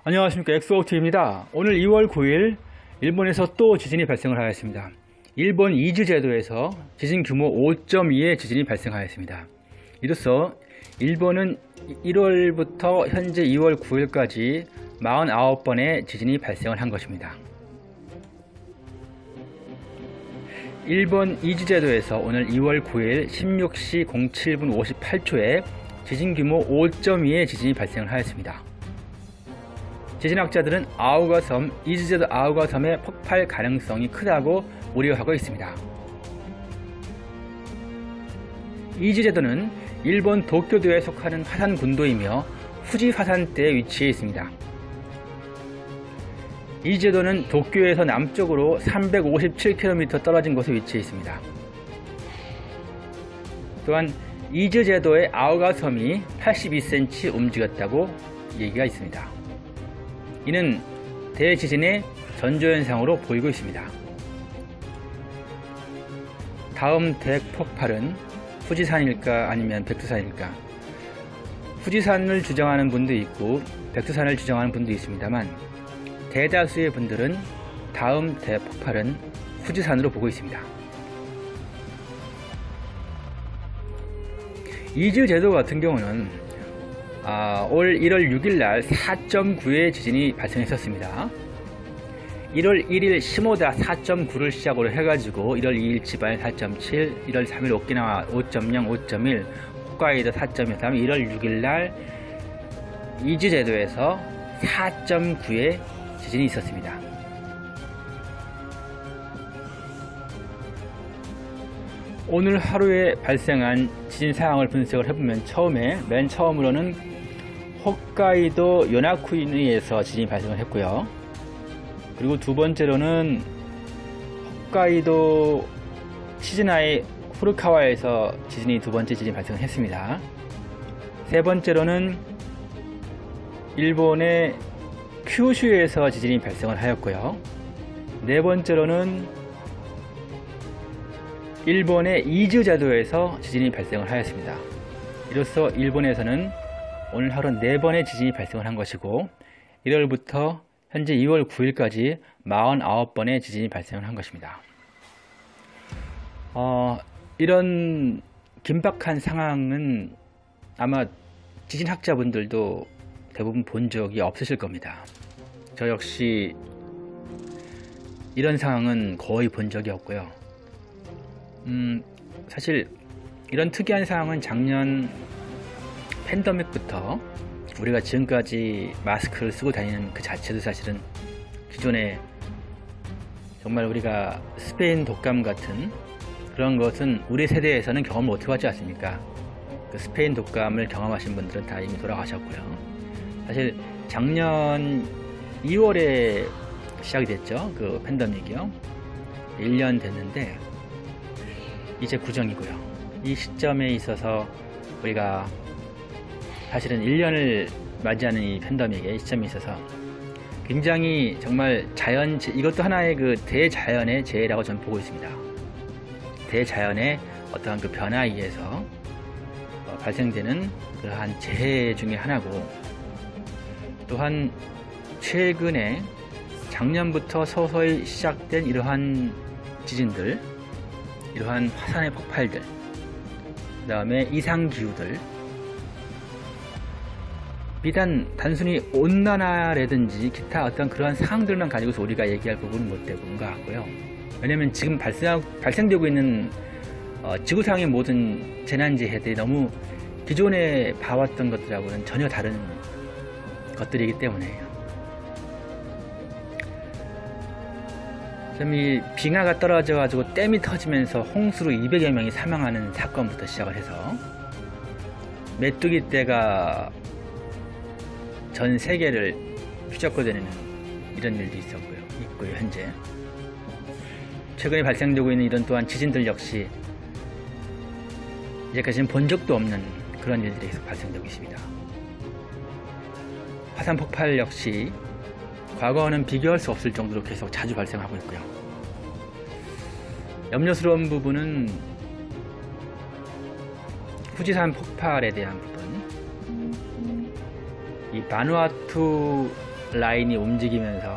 안녕하십니까, 엑소오트입니다. 오늘 2월 9일 일본에서 또 지진이 발생을 하였습니다. 일본 이즈 제도에서 지진 규모 5.2의 지진이 발생하였습니다. 이로써 일본은 1월부터 현재 2월 9일까지 49번의 지진이 발생을 한 것입니다. 일본 이즈 제도에서 오늘 2월 9일 16시 07분 58초에 지진 규모 5.2의 지진이 발생을 하였습니다. 지진학자들은 아오가섬, 이즈제도 아오가섬의 폭발 가능성이 크다고 우려하고 있습니다. 이즈제도는 일본 도쿄도에 속하는 화산 군도이며 후지 화산대에 위치해 있습니다. 이즈제도는 도쿄에서 남쪽으로 357km 떨어진 곳에 위치해 있습니다. 또한 이즈제도의 아오가섬이 82cm 움직였다고 얘기가 있습니다. 이는 대지진의 전조현상으로 보이고 있습니다. 다음 대폭발은 후지산일까 아니면 백두산일까? 후지산을 주장하는 분도 있고 백두산을 주장하는 분도 있습니다만 대다수의 분들은 다음 대폭발은 후지산으로 보고 있습니다. 이즈 제도 같은 경우는 올 1월 6일 날 4.9의 지진이 발생했었습니다. 1월 1일 시모다 4.9를 시작으로 해가지고 1월 2일 지발 4.7, 1월 3일 오키나와 5.0, 5.1, 홋카이도 4.1, 다음에 1월 6일 날 이즈 제도에서 4.9의 지진이 있었습니다. 오늘 하루에 발생한 지진 상황을 분석을 해보면 맨 처음으로는 홋카이도 요나쿠니에서 지진이 발생을 했고요. 그리고 두 번째로는 홋카이도 시즈나의 후르카와에서 지진이 두 번째 지진이 발생을 했습니다. 세 번째로는 일본의 큐슈에서 지진이 발생을 하였고요. 네 번째로는 일본의 이즈 제도에서 지진이 발생을 하였습니다. 이로써 일본에서는 오늘 하루 4번의 지진이 발생을 한 것이고 1월부터 현재 2월 9일까지 49번의 지진이 발생을 한 것입니다. 이런 긴박한 상황은 아마 지진학자분들도 대부분 본 적이 없으실 겁니다. 저 역시 이런 상황은 거의 본 적이 없고요. 사실 이런 특이한 상황은 작년 팬데믹부터 우리가 지금까지 마스크를 쓰고 다니는 그 자체도 사실은 기존에 정말 우리가 스페인 독감 같은 그런 것은 우리 세대에서는 경험을 못해봤지 않습니까? 그 스페인 독감을 경험하신 분들은 다 이미 돌아가셨고요. 사실 작년 2월에 시작이 됐죠. 그 팬데믹이요. 1년 됐는데 이제 구정이고요. 이 시점에 있어서 우리가 사실은 1년을 맞이하는 이 팬데믹의 시점에 있어서 굉장히 정말 이것도 하나의 그 대자연의 재해라고 저는 보고 있습니다. 대자연의 어떠한 그 변화에 의해서 발생되는 그러한 재해 중에 하나고, 또한 최근에 작년부터 서서히 시작된 이러한 지진들, 이러한 화산의 폭발들, 그 다음에 이상기후들, 비단 단순히 온난화라든지 기타 어떤 그러한 사항들만 가지고서 우리가 얘기할 부분은 못 되는 것 같고요. 왜냐면 지금 발생되고 있는 지구상의 모든 재난재해들이 너무 기존에 봐왔던 것들하고는 전혀 다른 것들이기 때문에요. 이 빙하가 떨어져 가지고 댐이 터지면서 홍수로 200여 명이 사망하는 사건부터 시작을 해서 메뚜기 떼가 전 세계를 휘젓고 다니는 이런 일도 있고요. 현재 최근에 발생되고 있는 이런 또한 지진들 역시 이제까지는 본 적도 없는 그런 일들이 계속 발생되고 있습니다. 화산 폭발 역시 과거와는 비교할 수 없을 정도로 계속 자주 발생하고 있고요. 염려스러운 부분은 후지산 폭발에 대한 부분, 이 바누아투 라인이 움직이면서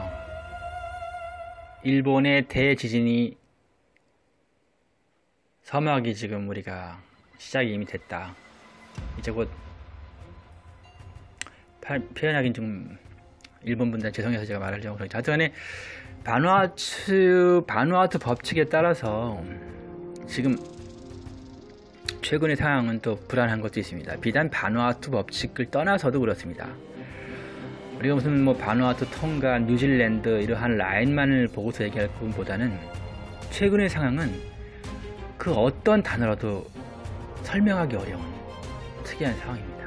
일본의 대지진이 서막이 지금 우리가 시작이 이미 됐다. 이제 곧 표현하긴 좀 일본 분들 죄송해서 제가 말하려고 그러죠. 하여튼간에 바누아투 법칙에 따라서 지금 최근의 상황은 또 불안한 것도 있습니다. 비단 바누아투 법칙을 떠나서도 그렇습니다. 우리가 무슨 뭐 바누아투, tonga, 뉴질랜드 이러한 라인만을 보고서 얘기할 것보다는 최근의 상황은 그 어떤 단어라도 설명하기 어려운 특이한 상황입니다.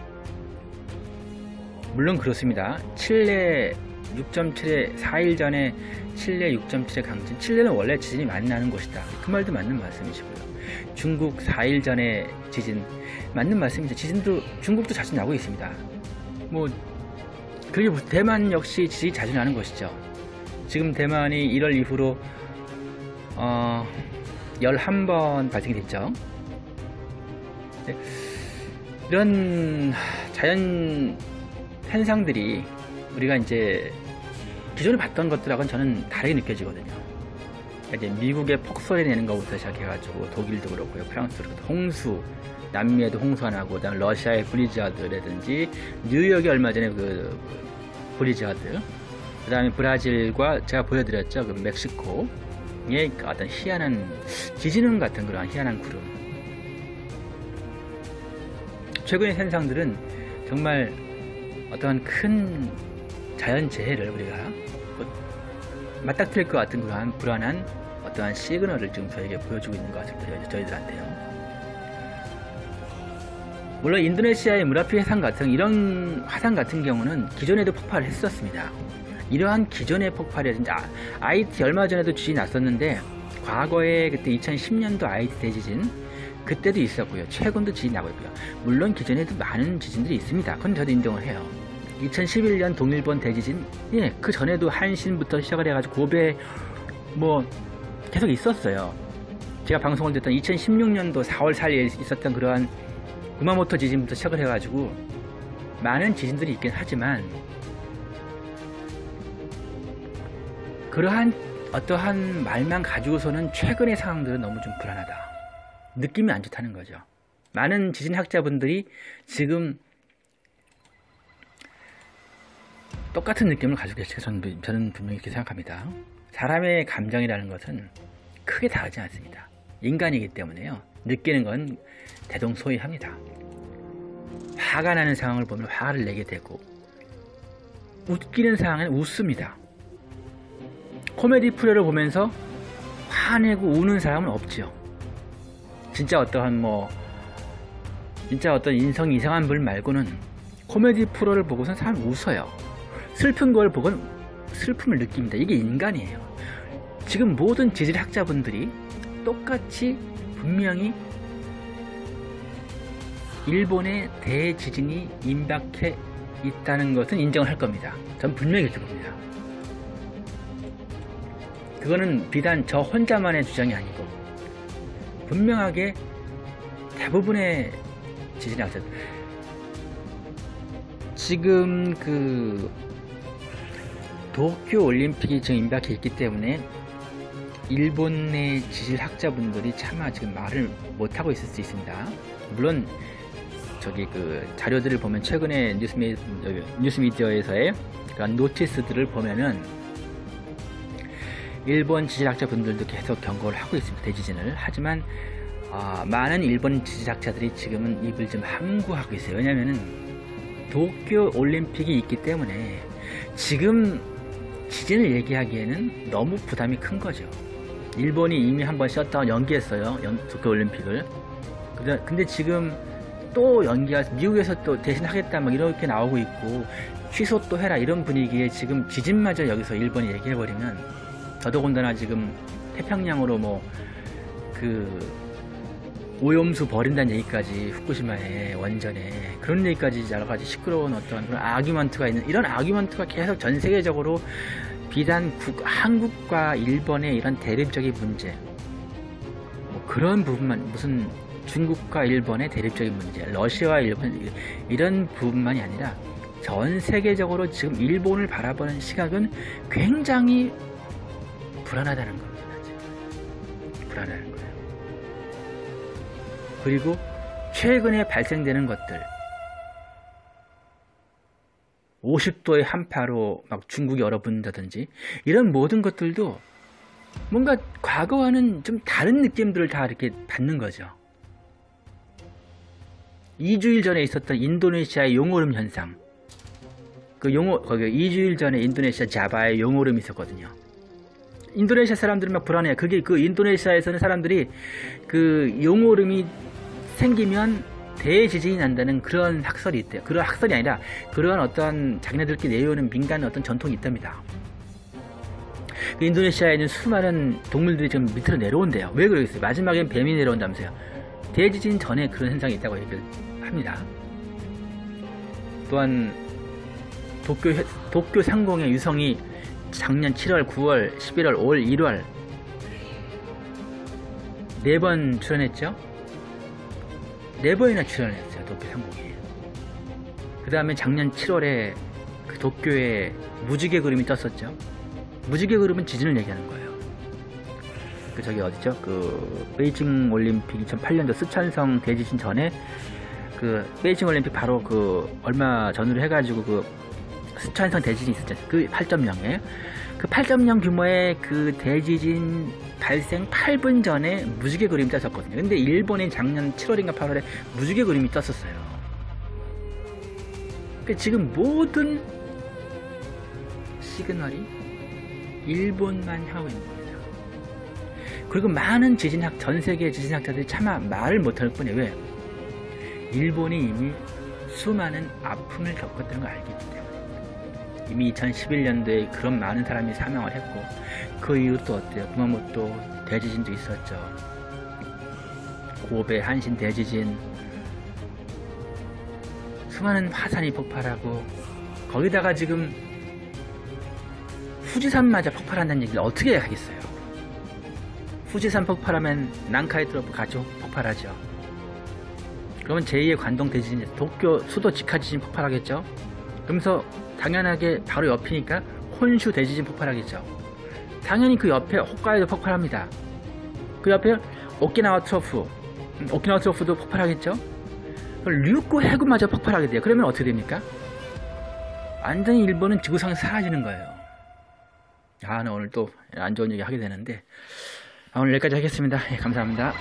물론 그렇습니다. 칠레 6.7에 4일 전에 칠레 6.7의 강진. 칠레는 원래 지진이 많이 나는 곳이다. 그 말도 맞는 말씀이시고요. 중국 4일 전에 지진 맞는 말씀이죠. 지진도 중국도 자주 나고 있습니다. 그리고 대만 역시 지진이 자주 나는 것이죠. 지금 대만이 1월 이후로 11번 발생됐죠. 이런 자연 현상들이 우리가 이제 기존에 봤던 것들하고는 저는 다르게 느껴지거든요. 이제 미국의 폭설이 내는 것부터 시작해가지고 독일도 그렇고요, 프랑스도 그렇고, 홍수, 남미에도 홍수가 나고, 그다음 러시아의 브리자드라든지 뉴욕이 얼마 전에 그 브리자드, 그다음에 브라질과 제가 보여드렸죠, 그 멕시코의 어떤 희한한 지진음 같은 그런 희한한 구름. 최근의 현상들은 정말 어떠한 큰 자연재해를 우리가 맞닥뜨릴 것 같은 그러한 불안한 어떠한 시그널을 지금 저에게 보여주고 있는 것 같습니다. 저희들한테요. 물론 인도네시아의 무라피 화산 같은 이런 화산 같은 경우는 기존에도 폭발을 했었습니다. 이러한 기존의 폭발이라든지 아이티 얼마 전에도 지진이 났었는데, 과거에 그때 2010년도 아이티 대지진 그때도 있었고요. 최근도 지진이 나고 있고요. 물론 기존에도 많은 지진들이 있습니다. 그건 저도 인정을 해요. 2011년 동일본 대지진, 예, 그 전에도 한신부터 시작을 해가지고 고베 계속 있었어요. 제가 방송을 듣던 2016년도 4월 4일에 있었던 그러한 구마모토 지진부터 시작을 해가지고 많은 지진들이 있긴 하지만, 그러한 어떠한 말만 가지고서는 최근의 상황들은 너무 좀 불안하다, 느낌이 안 좋다는 거죠. 많은 지진학자분들이 지금 똑같은 느낌을 가지고 계시고 저는 분명히 이렇게 생각합니다. 사람의 감정이라는 것은 크게 다르지 않습니다. 인간이기 때문에요. 느끼는 건 대동소이합니다. 화가 나는 상황을 보면 화를 내게 되고, 웃기는 상황은 웃습니다. 코미디 프로를 보면서 화내고 우는 사람은 없죠. 진짜 어떠한 진짜 어떤 인성이 이상한 분 말고는 코미디 프로를 보고선 사람이 웃어요. 슬픈 걸 보고는 슬픔을 느낍니다. 이게 인간이에요. 지금 모든 지질학자분들이 똑같이 분명히 일본의 대지진이 임박해 있다는 것은 인정을 할 겁니다. 전 분명히 그렇게 봅니다. 그거는 비단 저 혼자만의 주장이 아니고 분명하게 대부분의 지진학자, 지금 그 도쿄 올림픽이 지금 임박해 있기 때문에 일본의 지질학자분들이 차마 지금 말을 못하고 있을 수 있습니다. 물론 저기 그 자료들을 보면 최근에 뉴스미디어에서의 그런 노티스들을 보면은 일본 지질학자분들도 계속 경고를 하고 있습니다. 대지진을. 하지만 많은 일본 지질학자들이 지금은 입을 좀 함구하고 있어요. 왜냐면은 도쿄 올림픽이 있기 때문에 지금 지진을 얘기하기에는 너무 부담이 큰 거죠. 일본이 이미 한번 셧다운 연기했어요. 도쿄 올림픽을. 근데 지금 또 연기해서 미국에서 또 대신 하겠다 막 이렇게 나오고 있고, 취소 또 해라 이런 분위기에 지금 지진마저 여기서 일본이 얘기해버리면, 더더군다나 지금 태평양으로 오염수 버린다는 얘기까지, 후쿠시마에 원전에 그런 얘기까지 여러 가지 시끄러운 어떤 그런 아규먼트가 있는, 이런 아규먼트가 계속 전 세계적으로 비단 한국과 일본의 이런 대립적인 문제, 그런 부분만, 무슨 중국과 일본의 대립적인 문제, 러시아와 일본 이런 부분만이 아니라 전 세계적으로 지금 일본을 바라보는 시각은 굉장히 불안하다는 겁니다. 지금. 불안하다는 거예요. 그리고 최근에 발생되는 것들, 50도의 한파로 막 중국이 얼어붙는다든지 이런 모든 것들도 뭔가 과거와는 좀 다른 느낌들을 다 이렇게 받는 거죠. 2주일 전에 있었던 인도네시아의 용오름 현상, 거기 2주일 전에 인도네시아 자바에 용오름이 있었거든요. 인도네시아 사람들은 막 불안해요. 그게 그 인도네시아에서는 사람들이 그 용오름이 생기면 대지진이 난다는 그런 학설이 있대요. 그런 학설이 아니라 그런 어떤 자기네들끼리 내려오는 민간 어떤 전통이 있답니다. 그 인도네시아에 있는 수많은 동물들이 지금 밑으로 내려온대요. 왜 그러겠어요? 마지막엔 뱀이 내려온다면서요. 대지진 전에 그런 현상이 있다고 얘기를 합니다. 또한 도쿄 상공의 유성이 작년 7월, 9월, 11월, 5월, 1월 4번 출연했죠. 4번이나 출연했어요. 도쿄 상공에. 그 다음에 작년 7월에 그 도쿄에 무지개 그림이 떴었죠. 무지개 그림은 지진을 얘기하는 거예요. 그 저기 어디죠? 그 베이징 올림픽 2008년도 쓰촨성 대지진 전에 그 베이징 올림픽 바로 그 얼마 전으로 해가지고 그 쓰촨성 대지진이 있었죠. 그 8.0에 그 8.0 규모의 그 대지진 발생 8분 전에 무지개 그림이 떴었거든요. 근데 일본인 작년 7월인가 8월에 무지개 그림이 떴었어요. 그러니까 지금 모든 시그널이 일본만 하고 있는 겁니다. 그리고 많은 전 세계 지진학자들이 차마 말을 못할 뿐이에요. 왜? 일본이 이미 수많은 아픔을 겪었다는 걸 알기 때문에. 이미 2011년도에 그런 많은 사람이 사망을 했고, 그 이후 또 어때요? 구마모토 대지진도 있었죠. 고베 한신 대지진, 수많은 화산이 폭발하고, 거기다가 지금 후지산마저 폭발한다는 얘기를 어떻게 하겠어요? 후지산 폭발하면 난카이 트러프 가죠? 폭발하죠. 그러면 제2의 관동 대지진, 도쿄 수도 직하 지진 폭발하겠죠? 그러면서 당연하게 바로 옆이니까 혼슈 대지진 폭발하겠죠. 당연히 그 옆에 홋카이도 폭발합니다. 그 옆에 오키나와 트러프도 폭발하겠죠. 류쿠 해구마저 폭발하게 돼요. 그러면 어떻게 됩니까? 완전히 일본은 지구상에서 사라지는 거예요. 나 오늘 또 안 좋은 얘기 하게 되는데, 오늘 여기까지 하겠습니다. 예, 감사합니다.